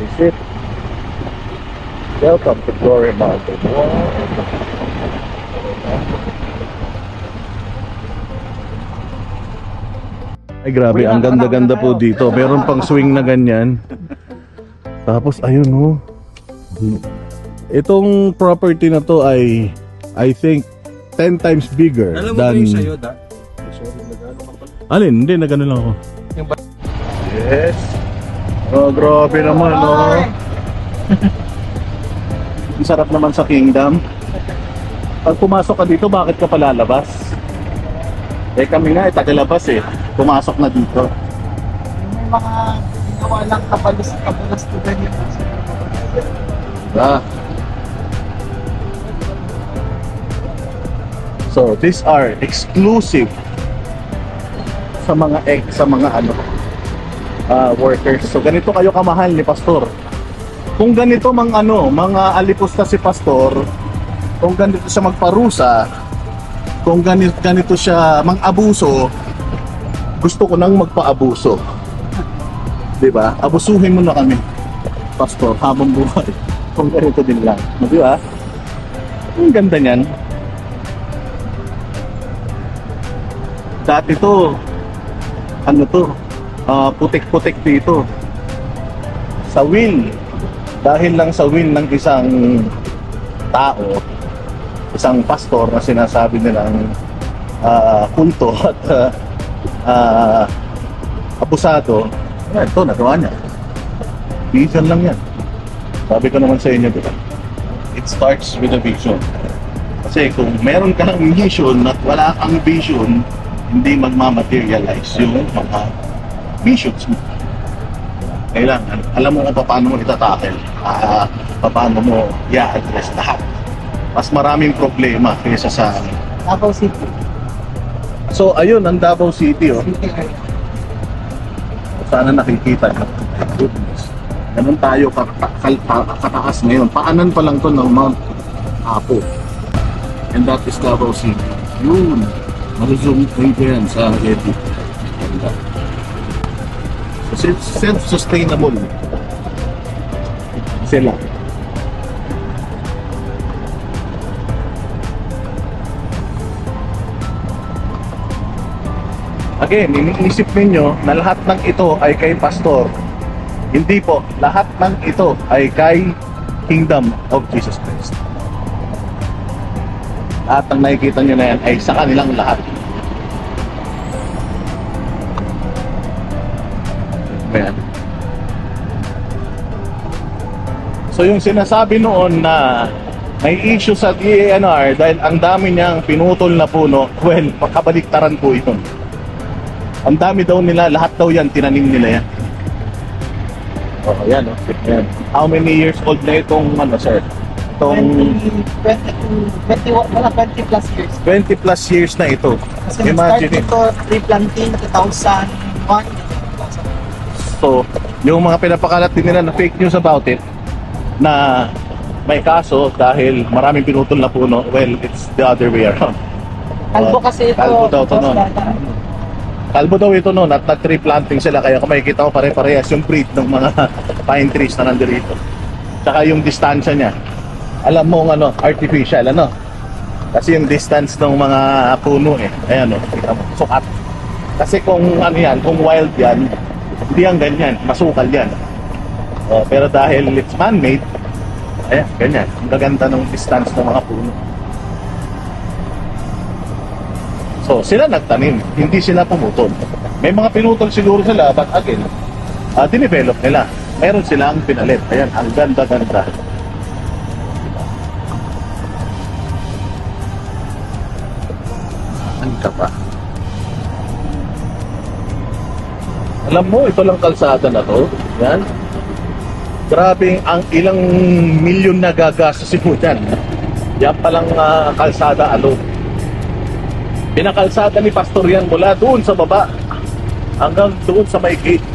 visit. Welcome to Glory Mountain. Wow. Ay grabe, ang ganda-ganda po dito. Meron pang swing na ganyan. Tapos ayun oh. Itong property na to ay I think 10 times bigger than... Sa'yo, da? Alin? Hindi, nagano lang ako. Yes. Oh, grabe naman, oh. Ang sarap naman sa Kingdom. Pag pumasok ka dito, bakit ka palalabas? Eh kami nga, tagalabas eh. Pumasok na dito. May mga ginawa lang kabalas to ganyan. Ah. So, these are exclusive sa mga workers. So, ganito kayo kamahal ni Pastor. Kung ganito mga alipusta si Pastor, kung ganito siya magparusa, kung ganito siya mang-abuso, gusto ko nang magpa-abuso. 'Di ba? Abusuhin mo na kami, Pastor, habang buhay. Kung ganito din lang. 'Di ba? Ang ganda niyan. Dati to, putik-putik dito. Sa will, dahil lang sa will ng isang tao, isang pastor na sinasabi nilang kulto at abusado, ito, nagawa niya. Vision lang yan. Sabi ko naman sa inyo, diba? It starts with a vision. Kasi kung meron kang vision at wala kang vision, hindi magmamaterialize yung mga visions mo. Kailangan, alam mo kung paano mo itatakel, paano mo i-address lahat. Mas maraming problema kaysa sa Davao City. So ayun ang Davao City, oh. Sana nakikita nyo. Goodness. Ganun tayo kataas ngayon. Paanan pa lang to ng Mount Apo. And that is Davao City. Yun. Maluzoom kayo yan sa edit. So self-sustainable sila. Again, iniisip ninyo na lahat ng ito ay kay Pastor. Hindi po, lahat ng ito ay kay Kingdom of Jesus Christ. At ang nakikita nyo na yan ay sa kanilang lahat. Ayan. So yung sinasabi noon na may issue sa DANR dahil ang dami niyang pinutol na puno, well, pagkabaliktaran po yun. Ang dami daw nila, lahat daw yan, tinanim nila yan. Oh, ayan, oh. Ayan. How many years old na itong, sir? Itong 20 plus years. 20 plus years na ito. Kasi imagine nag-start ito, replanting 2001. So, yung mga pinapakalat din nila na fake news about it, na may kaso dahil maraming pinutol na puno, well, it's the other way around. Kalbo kasi ito. Kalbo daw ito noon. Kalbo daw ito noon at nag-tree planting sila, kaya kung makikita ko pare-parehas yung breed ng mga pine trees na nandito. Tsaka yung distansya niya. Alam mo artificial, Kasi yung distance ng mga puno ayan sukat. Kasi kung yan, kung wild yan, hindi yan ganyan, masukal yan. Pero dahil it's man-made, ayan, ganyan. Ang gaganda ng distance ng mga puno. So, sila nagtanim, hindi sila pumutol. May mga pinutol siguro sila, but again, dinevelop nila. Meron silang pinalit. Ayan, ang ganda-ganda. Ano ka pa? Alam mo, ito lang kalsada na to. Yan. Grabe, ang ilang milyon na gagastusin mo dyan. Yan palang kalsada alone. Pinakalsada ni Pastor yan mula doon sa baba hanggang doon sa may gate.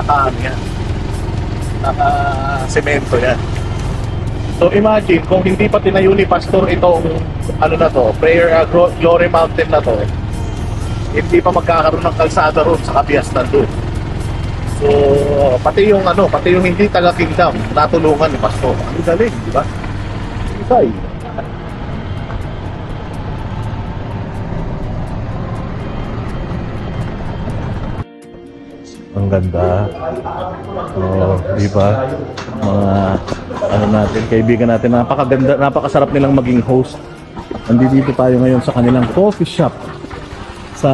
Naka-semento yan. So imagine kung hindi pa tinayo ni Pastor itong prayer Glory Mountain na to, hindi pa magkakaroon ng kalsada roon sa kabiasnan doon. So, pati yung hindi taga-kingdom, natulungan ni Pastor. Ang galing, di ba? Isay. Ang ganda. Oh, di ba? Mga natin, kaibigan natin, napakaganda, napakasarap nilang maging host. Nandito tayo ngayon sa kanilang coffee shop sa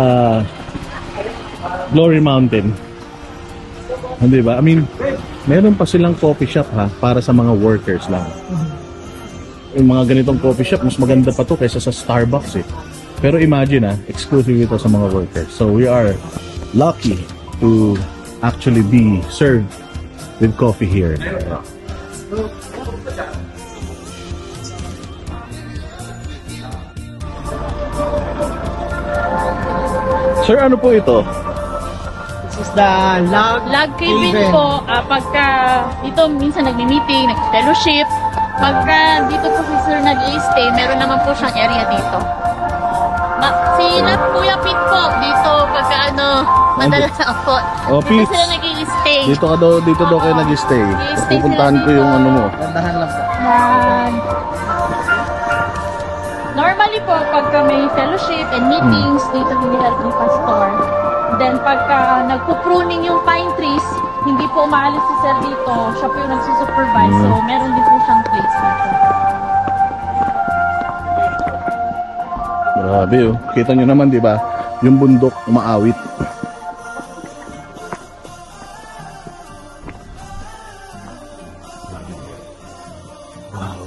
Glory Mountain. Hindi ba? I mean, meron pa silang coffee shop para sa mga workers lang. Yung mga ganitong coffee shop, mas maganda pa to kaysa sa Starbucks Pero imagine exclusive ito sa mga workers. So we are lucky to actually be served with coffee here. Sir, ano po ito? This is the Log cabin po, pagka dito minsan nagmi-meeting, nag-fellowship. Pagka dito po si Sir nag-i-stay, meron naman po siyang area dito. Si Kuya Pete po, dito pagka madalas ako. Oh, Dito Pete. sila nag-i-stay. Dito daw kayo nag-stay. Nag-i-stay Pupuntahan sila ko yung dito. ano mo. Gandahan lang po. Normally po, pagka may fellowship and meetings, dito hinihelp ni Pastor. Then pagka nagpo-pruning yung pine trees, hindi po umaalis si Sir dito. Siya po yung nagsusupervise. So, meron din po siyang place dito. Grabe Kita nyo naman, di ba? Yung bundok umaawit. Wow.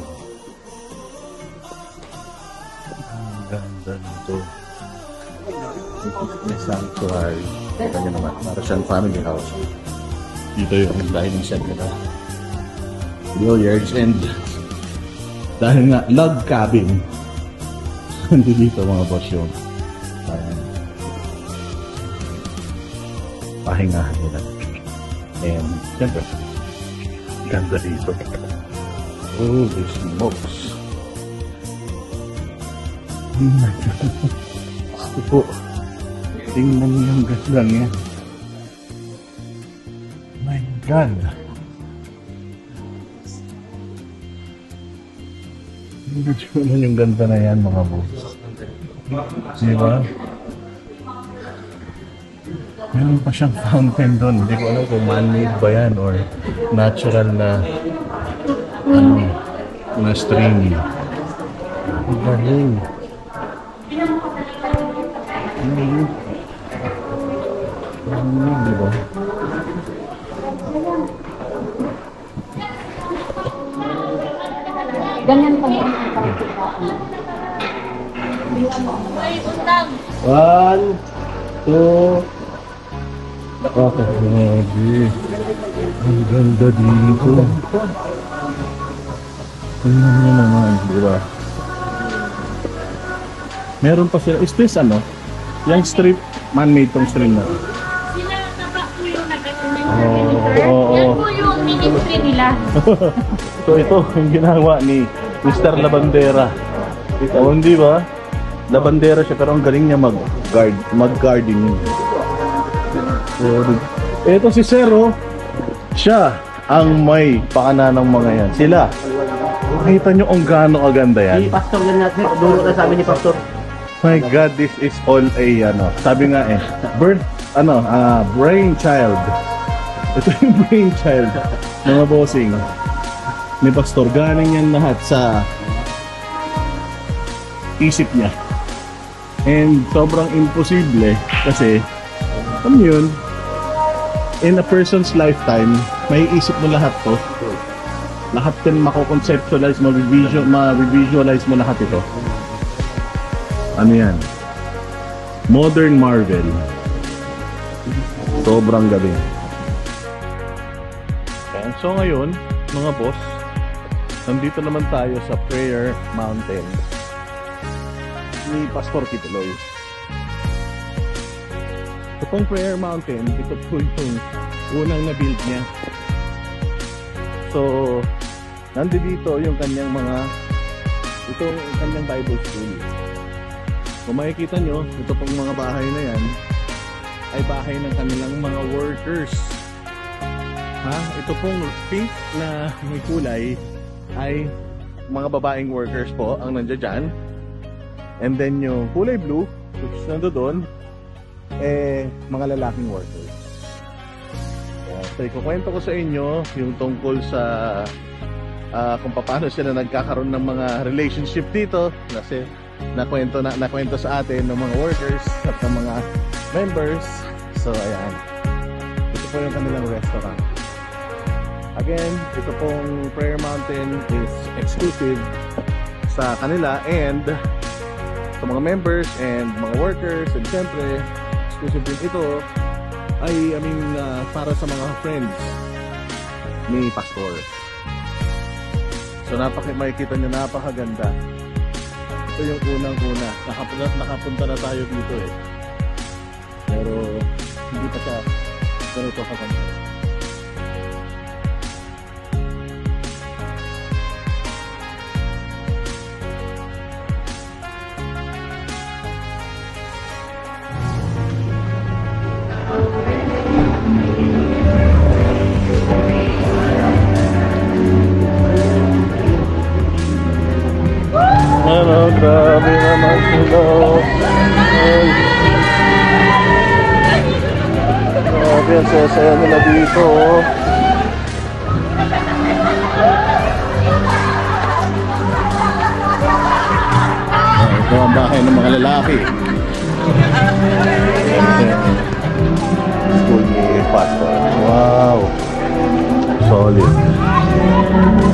Ang ganda nito. May sanctuary. Kita nyo naman. Para siyang family house. Dito yung dining set nila. Billiards and dahil nga log cabin. Dito mga boss yung pahingahan nila. And siyempre, ganda dito. Oh, there's smokes. Oh my God. Gusto po. Tingnan niyo yung ganda niya. My God. Tingnan yung ganda na yan mga boss. Diba? Meron pa siyang fountain doon. Hindi ko alam kung man-made ba yan or natural na na stream. Ang galing. Diba? Ganyan pa yun. Ay, undang. 1, 2. Grabe. Ang ganda dito. Tingnan nyo naman, di ba? Meron pa sila. Is this yung strip, man-made tong stream na. Sila taba po yung Oo. Yan po yung ministry nila. So ito, yung ginawa ni Mr. Labandera. Ito, hindi ba? Labandera siya, pero ang galing niya mag-gardening. So, ito si Sero, siya ang may pakana ng mga yan. Sila. Makita nyo ang gaano kaganda yan. Pastor yan natin. Duro na sabi ni Pastor. My God, this is all a, sabi nga brainchild. Ito yung brainchild, mga bossing. Ni Pastor, galing yan lahat sa isip niya. And sobrang imposible kasi, alam mo yun, in a person's lifetime, may isip mo lahat to. Lahat din mako-conceptualize, ma-visualize mo lahat ito. Ano yan? Modern Marvel. Sobrang galing. Okay. So ngayon, mga boss, nandito naman tayo sa Prayer Mountain ni Pastor Kituloy. Itong Prayer Mountain, ito po yung unang na-build niya. So, nandito yung kanyang itong kanyang Bible school. Kung makikita nyo, ito pong mga bahay na yan ay bahay ng kanilang mga workers. Ha? Ito pong pink na may kulay ay mga babaeng workers po ang nandiyan dyan. And then yung kulay blue, which is nandoon, mga lalaking workers. So, ikukwento ko sa inyo yung tungkol sa kung paano sila nagkakaroon ng mga relationship dito, kasi nakwento sa atin ng mga workers at ng mga members. So ayan, ito po yung kanilang restaurant. Again, ito pong Prayer Mountain is exclusive sa kanila and sa mga members and mga workers, and syempre exclusive din ito ay para sa mga friends ni Pastor. So makikita nyo, napakaganda. Ito yung unang-una. Nakapunta na tayo dito eh. Pero hindi pa siya ganito kaganda. Ano, grabe naman sila. Grabe, ang saya-saya nila dito. Ito ang bahay ng mga lalaki. School ni Pastor. Wow. Solid.